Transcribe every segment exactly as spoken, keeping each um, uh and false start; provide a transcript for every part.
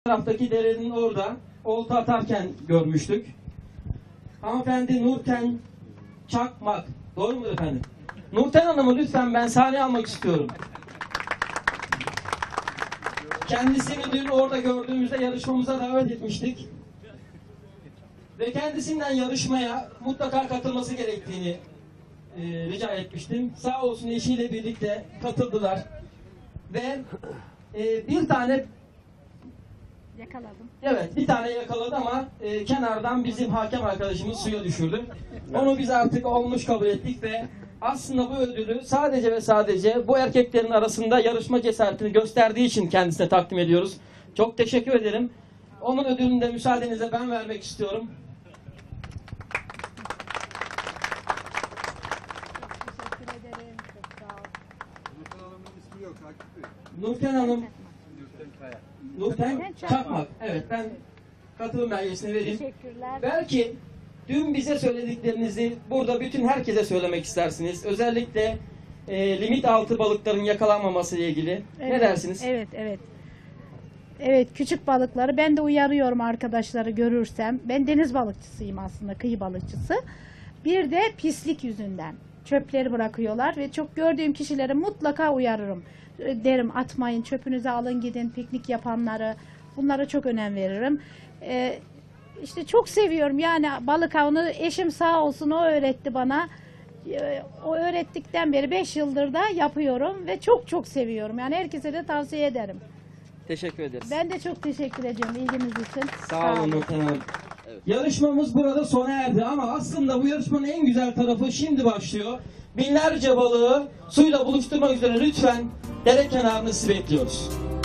taraftaki derenin orada olta atarken görmüştük. Hanımefendi Nurten Çakmak. Doğru mu efendim? Nurten Hanım'ı lütfen ben sahneye almak istiyorum. Kendisini dün orada gördüğümüzde yarışmamıza davet etmiştik. Ve kendisinden yarışmaya mutlaka katılması gerektiğini e, rica etmiştim. Sağ olsun eşiyle birlikte katıldılar. Ve e, bir tane yakaladım. Evet, bir tane yakaladı ama e, kenardan bizim hakem arkadaşımız suya düşürdü. Onu biz artık olmuş kabul ettik ve aslında bu ödülü sadece ve sadece bu erkeklerin arasında yarışma cesaretini gösterdiği için kendisine takdim ediyoruz. Çok teşekkür ederim. Onun ödülünü de müsaadenizle ben vermek istiyorum. Teşekkür ederim. Çok sağ ol. Nurten Hanım'ın ismi yok Akif Bey. Nurten Hanım, Nurten Kaya. Nurten Çakmak. Evet, ben katılım belgesini vereyim. Teşekkürler. Belki dün bize söylediklerinizi burada bütün herkese söylemek istersiniz. Özellikle e, limit altı balıkların yakalanmaması ile ilgili. Evet, Ne dersiniz? Evet, evet. Evet, küçük balıkları ben de uyarıyorum arkadaşları görürsem. Ben deniz balıkçısıyım aslında, kıyı balıkçısı. Bir de pislik yüzünden çöpleri bırakıyorlar ve çok gördüğüm kişileri mutlaka uyarırım. Derim atmayın, çöpünüzü alın gidin, piknik yapanları. Bunlara çok önem veririm. Ee, işte çok seviyorum yani balık avını, eşim sağ olsun o öğretti bana. Ee, O öğrettikten beri beş yıldır da yapıyorum ve çok çok seviyorum. Yani herkese de tavsiye ederim. Teşekkür ederiz. Ben de çok teşekkür ediyorum ilginiz için. Sağ olun Nurten Hanım. Yarışmamız burada sona erdi ama aslında bu yarışmanın en güzel tarafı şimdi başlıyor. Binlerce balığı suyla buluşturmak üzere lütfen dere kenarını sizi bekliyoruz.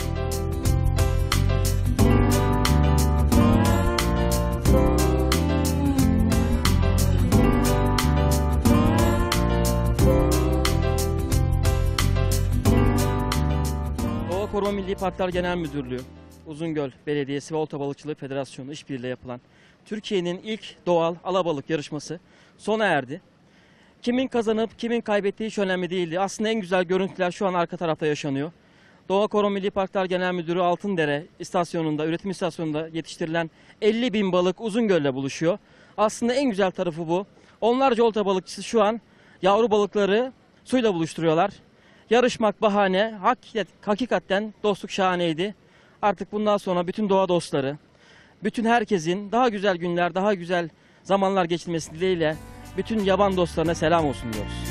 Doğa Koruma Milli Parklar Genel Müdürlüğü, Uzungöl Belediyesi ve Olta Balıkçılığı Federasyonu işbirliğiyle yapılan Türkiye'nin ilk doğal alabalık yarışması sona erdi. Kimin kazanıp kimin kaybettiği hiç önemli değildi. Aslında en güzel görüntüler şu an arka tarafta yaşanıyor. Doğa Koruma Milli Parklar Genel Müdürü Altındere istasyonunda, üretim istasyonunda yetiştirilen elli bin balık Uzungöl'le buluşuyor. Aslında en güzel tarafı bu. Onlarca olta balıkçısı şu an yavru balıkları suyla buluşturuyorlar. Yarışmak bahane, hakikat, hakikaten dostluk şahaneydi. Artık bundan sonra bütün doğa dostları, bütün herkesin daha güzel günler, daha güzel zamanlar geçirmesi dileğiyle bütün yaban dostlarına selam olsun diyoruz.